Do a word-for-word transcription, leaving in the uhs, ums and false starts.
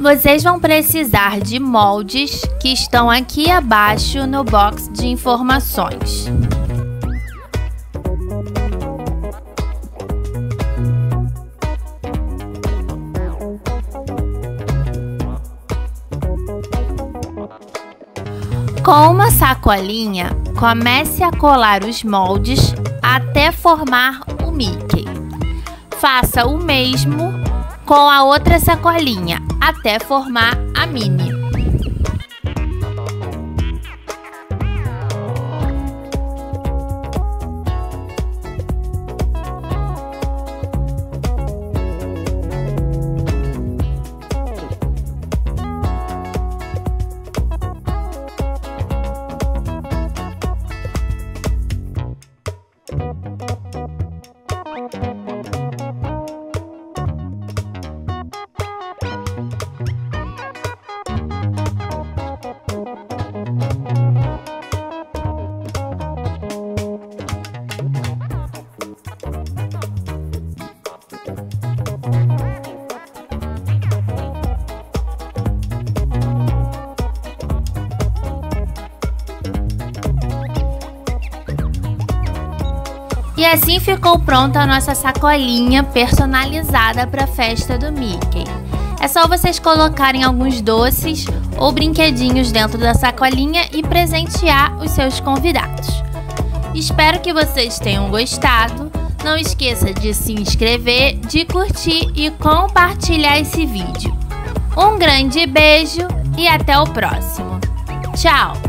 Vocês vão precisar de moldes que estão aqui abaixo no box de informações. Com uma sacolinha, comece a colar os moldes até formar o Mickey. Faça o mesmo com a outra sacolinha até formar a Minnie. E assim ficou pronta a nossa sacolinha personalizada para a festa do Mickey. É só vocês colocarem alguns doces ou brinquedinhos dentro da sacolinha e presentear os seus convidados. Espero que vocês tenham gostado. Não esqueça de se inscrever, de curtir e compartilhar esse vídeo. Um grande beijo e até o próximo. Tchau!